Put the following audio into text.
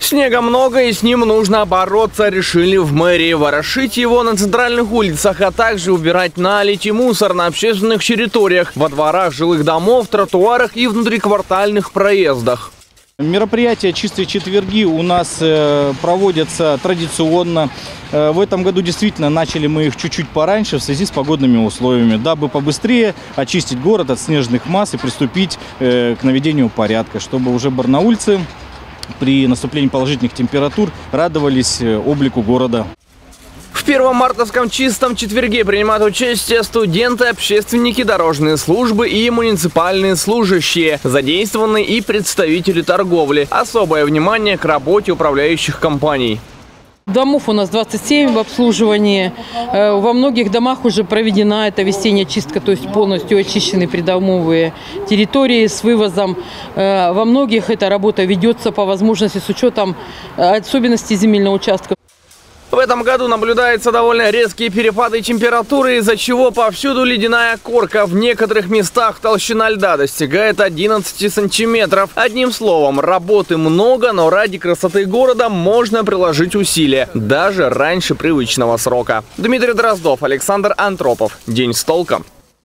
Снега много, и с ним нужно бороться, решили в мэрии. Ворошить его на центральных улицах, а также убирать наледь и мусор на общественных территориях, во дворах жилых домов, тротуарах и внутриквартальных проездах. Мероприятия «Чистые четверги» у нас проводятся традиционно. В этом году действительно начали мы их чуть-чуть пораньше в связи с погодными условиями, дабы побыстрее очистить город от снежных масс и приступить к наведению порядка, чтобы уже барнаульцы при наступлении положительных температур радовались облику города. В первом мартовском чистом четверге принимают участие студенты, общественники, дорожные службы и муниципальные служащие, задействованы и представители торговли. Особое внимание к работе управляющих компаний. Домов у нас 27 в обслуживании. Во многих домах уже проведена эта весенняя чистка, то есть полностью очищены придомовые территории с вывозом. Во многих эта работа ведется по возможности с учетом особенностей земельного участка. В этом году наблюдаются довольно резкие перепады температуры, из-за чего повсюду ледяная корка. В некоторых местах толщина льда достигает 11 сантиметров. Одним словом, работы много, но ради красоты города можно приложить усилия, даже раньше привычного срока. Дмитрий Дроздов, Александр Антропов. День с толком.